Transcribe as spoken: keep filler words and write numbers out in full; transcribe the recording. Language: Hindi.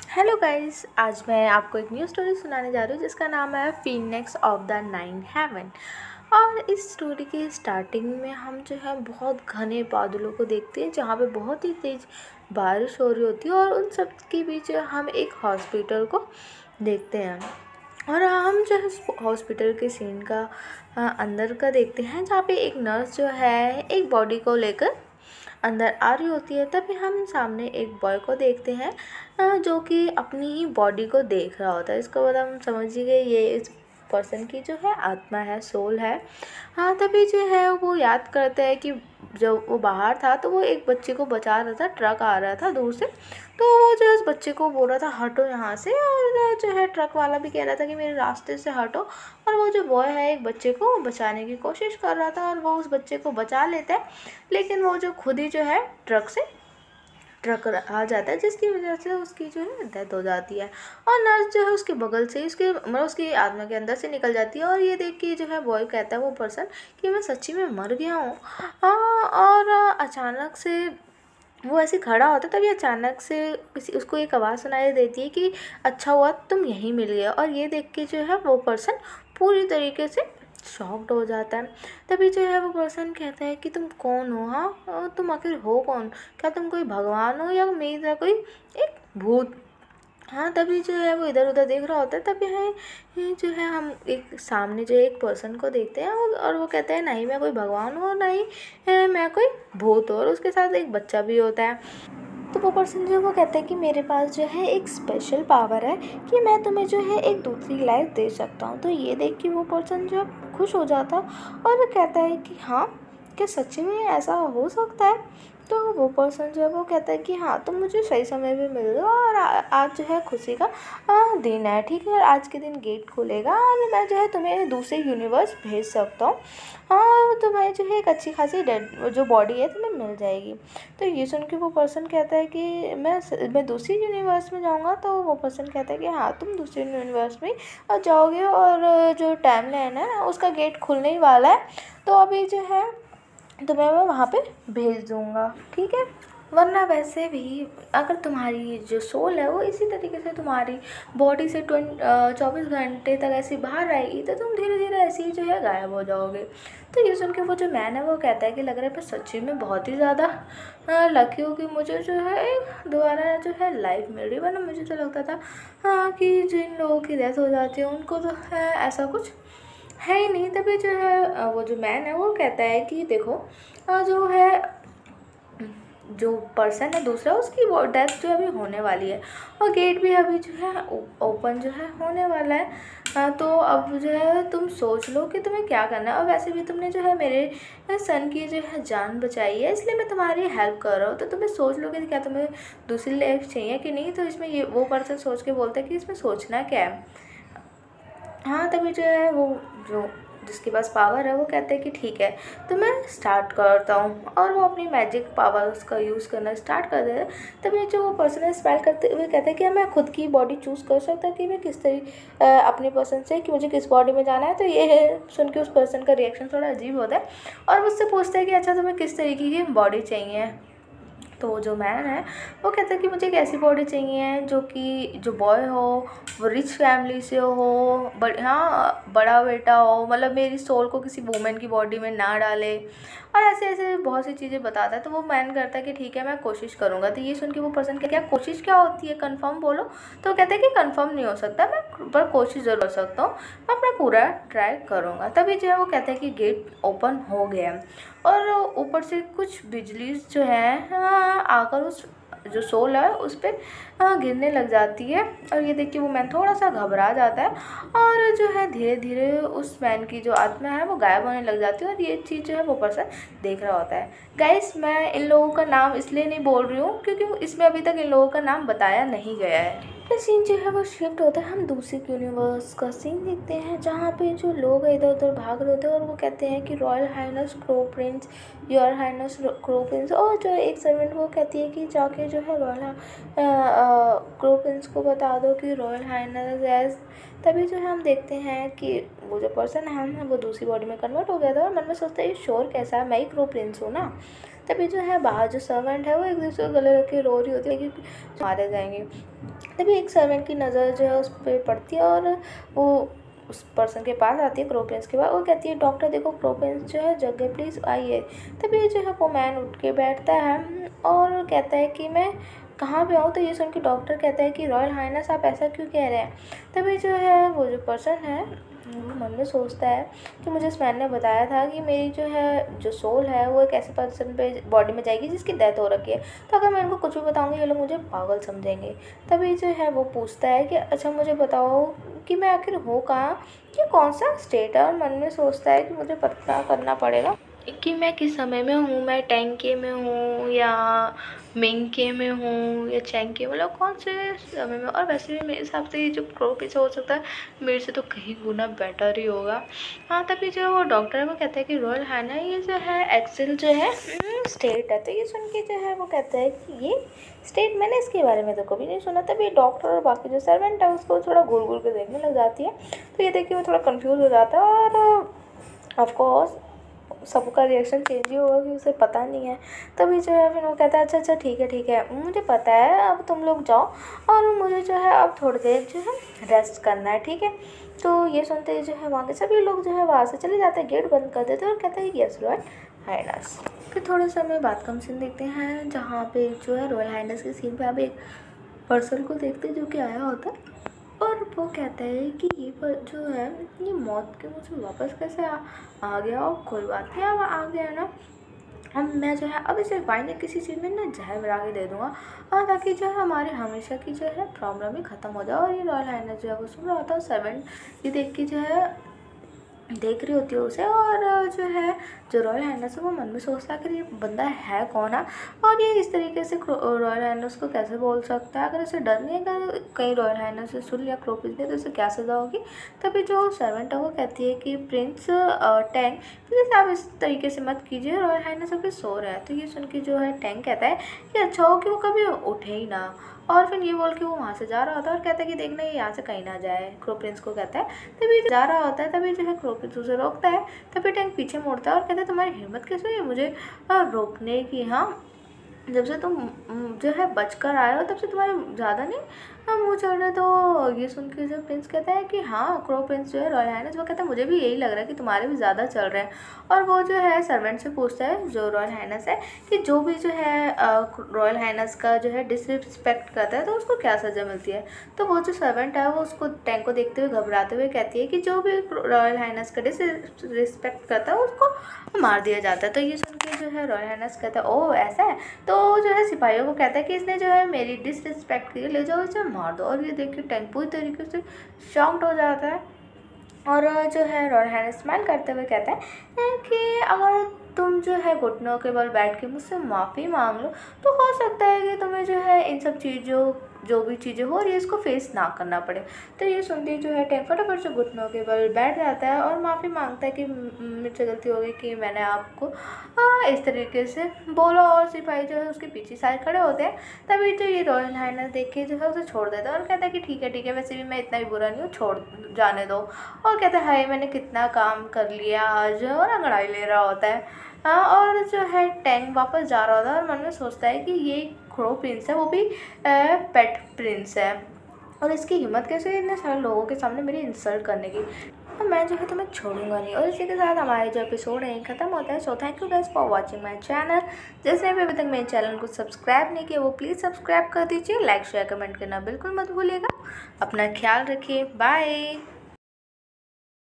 हेलो गाइस, आज मैं आपको एक न्यू स्टोरी सुनाने जा रही हूँ जिसका नाम है phoenix of the nine heaven. और इस स्टोरी के स्टार्टिंग में हम जो है बहुत घने बादलों को देखते हैं जहाँ पे बहुत ही तेज़ बारिश हो रही होती है, और उन सब के बीच हम एक हॉस्पिटल को देखते हैं। और हम जो है हॉस्पिटल के सीन का अ, अंदर का देखते हैं, जहाँ पे एक नर्स जो है एक बॉडी को लेकर अंदर आ रही होती है। तभी हम सामने एक बॉय को देखते हैं अ, जो कि अपनी ही बॉडी को देख रहा होता है। इसको बाद हम समझ ही गए ये इस पर्सन की जो है आत्मा है, सोल है। हाँ, तभी जो है वो याद करते हैं कि जब वो बाहर था तो वो एक बच्चे को बचा रहा था, ट्रक आ रहा था दूर से, तो वो जो है उस बच्चे को बोल रहा था हटो यहाँ से, और जो है ट्रक वाला भी कह रहा था कि मेरे रास्ते से हटो। और वो जो बॉय है एक बच्चे को बचाने की कोशिश कर रहा था, और वो उस बच्चे को बचा लेता है, लेकिन वो जो खुद ही जो है ट्रक से ट्रक आ जाता है, जिसकी वजह से उसकी जो है डेथ हो जाती है। और नर्स जो है उसके बगल से उसके मतलब उसकी आत्मा के अंदर से निकल जाती है। और ये देख के जो है बॉय कहता है वो पर्सन कि मैं सच्ची में मर गया हूँ। हाँ, और अचानक से वो ऐसे खड़ा होता है, तभी अचानक से किसी उसको एक आवाज़ सुनाई देती है कि अच्छा हुआ तुम यहीं मिल गए। और ये देख के जो है वो पर्सन पूरी तरीके से शॉक्ड हो जाता है। तभी जो है वो पर्सन कहता है कि तुम कौन हो, हाँ तुम आखिर हो कौन, क्या तुम कोई भगवान हो या मेरी तरह कोई एक भूत। हाँ, तभी जो है वो इधर उधर देख रहा होता है। तभी है ये जो है हम एक सामने जो एक पर्सन को देखते हैं, और और वो कहते हैं नहीं मैं कोई भगवान हूँ, नहीं है, मैं कोई भूत हूँ। और उसके साथ एक बच्चा भी होता है। तो वो पर्सन जो है वो कहता है कि मेरे पास जो है एक स्पेशल पावर है कि मैं तुम्हें जो है एक दूसरी लाइफ दे सकता हूँ। तो ये देख के वो पर्सन जो है खुश हो जाता है, और वो कहता है कि हाँ, क्या सच्ची में ऐसा हो सकता है। तो वो पर्सन जो है वो कहता है कि हाँ, तुम मुझे सही समय पे मिल गए, और आ, आज जो है खुशी का आ, दिन है, ठीक है। और आज के दिन गेट खुलेगा और मैं जो है तुम्हें दूसरे यूनिवर्स भेज सकता हूँ। हाँ, तुम्हें जो है एक अच्छी खासी डेड जो बॉडी है तुम्हें मिल जाएगी। तो ये सुन के वो पर्सन कहता है कि मैं मैं दूसरी यूनिवर्स में जाऊँगा। तो वो पर्सन कहता है कि हाँ, तुम दूसरे यूनिवर्स में और जाओगे, और जो टाइम लाइन है उसका गेट खुलने ही वाला है, तो अभी जो है तुम्हें मैं वहाँ पे भेज दूँगा, ठीक है। वरना वैसे भी अगर तुम्हारी जो सोल है वो इसी तरीके से तुम्हारी बॉडी से ट्वेंट चौबीस घंटे तक ऐसी बाहर रहेगी, तो तुम धीरे धीरे ऐसे ही जो है गायब हो जाओगे। तो ये सुन के वो जो मैन है वो कहता है कि लग रहा है मैं सच्ची में बहुत ही ज़्यादा लकी हूँ कि मुझे जो है दोबारा जो है लाइफ मिल रही, वरना मुझे तो लगता था हाँ कि जिन लोगों की डेथ हो जाती है उनको तो है ऐसा कुछ है ही नहीं। तभी जो है अ, वो जो मैन है वो कहता है कि देखो अ, जो है जो पर्सन है दूसरा उसकी डेथ जो अभी होने वाली है, और गेट भी अभी जो है ओपन जो है होने वाला है। अ, तो अब जो है तुम सोच लो कि तुम्हें क्या करना है। और वैसे भी तुमने जो है मेरे सन की जो है जान बचाई है, इसलिए मैं तुम्हारी हेल्प कर रहा हूँ। तो तुम्हें सोच लो कि क्या तुम्हें दूसरी लाइफ चाहिए कि नहीं। तो इसमें ये वो पर्सन सोच के बोलता है कि इसमें सोचना क्या है। हाँ, तभी जो है वो जो जिसके पास पावर है वो कहते हैं कि ठीक है, तो मैं स्टार्ट करता हूँ। और वो अपनी मैजिक पावर्स का यूज़ करना स्टार्ट कर देता है। तभी जो वो पर्सन स्पेल करते हुए कहते हैं कि मैं खुद की बॉडी चूज़ कर सकता हूँ कि मैं किस तरीके अपनी पसंद से कि मुझे किस बॉडी में जाना है। तो ये है सुन के उस पर्सन का रिएक्शन थोड़ा अजीब होता है, और मुझसे पूछता है कि अच्छा तुम्हें किस तरीके की बॉडी चाहिए। तो जो मैन है वो कहता है कि मुझे एक ऐसी बॉडी चाहिए जो कि जो बॉय हो वो रिच फैमिली से हो, बड़ हाँ बड़ा बेटा हो, मतलब मेरी सोल को किसी वुमेन की बॉडी में ना डाले, और ऐसे ऐसे बहुत सी चीज़ें बताता है। तो वो मैन करता है कि ठीक है मैं कोशिश करूँगा। तो ये सुन के वो पर्सन क्या क्या कोशिश क्या होती है, कंफर्म बोलो। तो कहते हैं कि कंफर्म नहीं हो सकता, मैं पर कोशिश ज़रूर कर सकता हूँ, मैं अपना पूरा ट्राई करूँगा। तभी जो है वो कहते हैं कि गेट ओपन हो गया, और ऊपर से कुछ बिजली जो है हाँ, आकर उस जो सोल है उस पर गिरने लग जाती है। और ये देख के वो मैन थोड़ा सा घबरा जाता है, और जो है धीरे धीरे उस मैन की जो आत्मा है वो गायब होने लग जाती है। और ये चीज़ जो है वो पर्सन देख रहा होता है। गाइस, मैं इन लोगों का नाम इसलिए नहीं बोल रही हूँ क्योंकि इसमें अभी तक इन लोगों का नाम बताया नहीं गया है। ये सीन जो है वो शिफ्ट होता है, हम दूसरे यूनिवर्स का सीन देखते हैं जहाँ पे जो लोग इधर उधर भाग रहे होते हैं, और वो कहते हैं कि royal highness crow prince, your highness crow prince. और जो एक सर्वेंट वो कहती है कि जाके जो है रॉयल क्रो प्रिंस को बता दो कि रॉयल हाइनस एज। तभी जो है हम देखते हैं कि वो जो पर्सन है वो दूसरी बॉडी में कन्वर्ट हो गया था, और मन में सोचता है ये श्योर कैसा है, मैं ही क्रो प्रिंस हूँ ना। तभी जो है बाहर जो सर्वेंट है वो एक दूसरे को गले रख के रो रही होती है कि मारे जाएंगे। तभी एक सर्वेंट की नज़र जो है उस पर पड़ती है और वो उस पर्सन के पास आती है, क्रो प्रिंस के पास। वो कहती है डॉक्टर देखो क्रो प्रिंस जो है जग गए, प्लीज़ आइए। तभी जो है वो मैन उठ के बैठता है और कहता है कि मैं कहाँ पे आऊँ। तो ये सुन के डॉक्टर कहता है कि रॉयल हाइनेस आप ऐसा क्यों कह रहे हैं। तभी जो है वो जो पर्सन है वो मन में सोचता है कि मुझे इस मैन ने बताया था कि मेरी जो है जो सोल है वो एक ऐसे पर्सन पे बॉडी में जाएगी जिसकी डेथ हो रखी है, तो अगर मैं इनको कुछ भी बताऊंगी ये लोग मुझे पागल समझेंगे। तभी जो है वो पूछता है कि अच्छा मुझे बताओ कि मैं आखिर हूँ कहाँ, कि कौन सा स्टेट है। और मन में सोचता है कि मुझे पता करना पड़ेगा कि मैं किस समय में हूँ, मैं टैंग के में हूँ या मिंग के में हूँ या चैंग के, मतलब कौन से समय में। और वैसे भी मेरे हिसाब से ये जो क्रो पीछे हो सकता है मेरे से तो कहीं गुना बेटर ही होगा। हाँ तभी जो वो डॉक्टर है वो कहता है कि रॉयल है ना ये जो है एक्सेल जो है स्टेट है। तो ये सुन के जो है वो कहता है कि ये स्टेट मैंने इसके बारे में तो कभी नहीं सुना। तभी डॉक्टर और बाकी जो सर्वेंट है उसको थोड़ा घूर घूर के देखने लग जाती है। तो ये देख के वो थोड़ा कन्फ्यूज़ हो जाता है और ऑफकोर्स सबका रिएक्शन चेंज ही होगा कि उसे पता नहीं है। तभी जो है फिर वो कहता है अच्छा अच्छा ठीक है ठीक है मुझे पता है, अब तुम लोग जाओ और मुझे जो है अब थोड़ी देर जो है रेस्ट करना है, ठीक है। तो ये सुनते ही जो है वहाँ के सभी लोग जो है वहाँ से चले जाते हैं, गेट बंद कर देते हैं और कहते हैं यस रॉयल हाइनेस। फिर थोड़े समय बाद का हम सीन देखते हैं जहाँ पे जो है रॉयल हाइनेस के सीन पे आप एक पर्सन को देखते हैं जो कि आया होता है और वो कहता है कि ये पर जो है ये मौत के मुँह से वापस कैसे आ, आ गया। और कोई बात नहीं अब आ गया ना, हम मैं जो है अब इसे वाइन किसी चीज़ में ना जहर मिला के दे दूँगा और ताकि जो है हमारे हमेशा की जो है प्रॉब्लम ही ख़त्म हो जाए। और ये रॉयल हाइनेस जो है वो सुन रहा होता है, सेवन ये देख के जो है देख रही होती है उसे। और जो है जो रॉयल हाइनेस है वो मन में सोचता है कि ये बंदा है कौन है और ये इस तरीके से रॉयल हाइनेस को कैसे बोल सकता है। अगर इसे डर नहीं है अगर कहीं रॉयल हाइनेस से सुन लिया क्रो प्रिंस ने तो इसे क्या सज़ा होगी। तभी जो सर्वेंट है वो कहती है कि प्रिंस टैंग प्लीज़ आप इस तरीके से मत कीजिए, रॉयल हाइनेस अभी सो रहा है। तो ये सुन के जो है टैंग कहता है कि अच्छा हो कि वो कभी उठे ही ना। और फिर ये बोल के वो वहाँ से जा रहा होता है और कहता है कि देखना ये यहाँ से कहीं ना जाए, क्रो प्रिंस को कहता है। तभी जा रहा होता है तभी जो है क्रो प्रिंस उसे रोकता है। तभी टैंक पीछे मुड़ता है और कहता है तुम्हारी हिम्मत कैसे हुई मुझे रोकने की। हाँ जब से तुम जो है बचकर आए हो तब से तुम्हारे ज़्यादा नहीं मुँह चढ़ रहे। तो ये सुन के जो प्रिंस कहता है कि हाँ क्रो प्रिंस जो है रॉयल हाइनेस वो कहता है मुझे भी यही लग रहा है कि तुम्हारे भी ज़्यादा चल रहे हैं। और वो जो है सर्वेंट से पूछता है जो रॉयल हाइनेस है कि जो भी जो है रॉयल हाइनेस का जो है डिसरिस्पेक्ट करता है तो उसको क्या सज़ा मिलती है। तो वो जो सर्वेंट है वो उसको टैंक को देखते हुए घबराते हुए कहती है कि जो भी रॉयल हाइनेस का डिसरिस्पेक्ट करता है उसको मार दिया जाता है। तो ये सुन के जो है रॉयल हाइनेस कहता है ओह ऐसा है। तो जो है सिपाहियों को कहता है कि इसने जो है मेरी डिसरिस्पेक्ट की, ले जाओ इसे मार दो। और ये देख के टैंक पूरी तरीके से शॉक्ड हो जाता है और जो है रॉयल हाइनेस स्माइल करते हुए कहता है कि अगर तुम जो है घुटनों के बल बैठ के मुझसे माफ़ी मांग लो तो हो सकता है कि तुम्हें जो है इन सब चीज़ों जो भी चीज़ें हो रही है इसको फेस ना करना पड़े। तो ये सुनते जो है टैंक फटाफट से घुटनों के बल बैठ जाता है और माफ़ी मांगता है कि मुझसे गलती हो गई कि मैंने आपको आ, इस तरीके से बोला। और सिपाही जो है उसके पीछे साइड खड़े होते हैं। तभी तो ये रॉयल हाइनेस देख के जो है उसे छोड़ देता है और कहता है कि ठीक है ठीक है वैसे भी मैं इतना भी बुरा नहीं हूँ, छोड़ जाने दो। और कहता है हाय मैंने कितना काम कर लिया आज, और अंगड़ाई ले रहा होता है। हाँ और जो है टैंक वापस जा रहा होता है और मन में सोचता है कि ये क्रो प्रिंस है वो भी पेट प्रिंस है और इसकी हिम्मत कैसे इतने सारे लोगों के सामने मेरी इंसल्ट करने की। और मैं जो है तुम्हें छोड़ूंगा नहीं। और इसी के साथ हमारे जो एपिसोड है ख़त्म होता है। So thank you guys for watching my channel. जिसने भी अभी तक मेरे चैनल को सब्सक्राइब नहीं किया वो प्लीज़ सब्सक्राइब कर दीजिए, लाइक शेयर कमेंट करना बिल्कुल मत भूलिएगा। अपना ख्याल रखिए, बाय।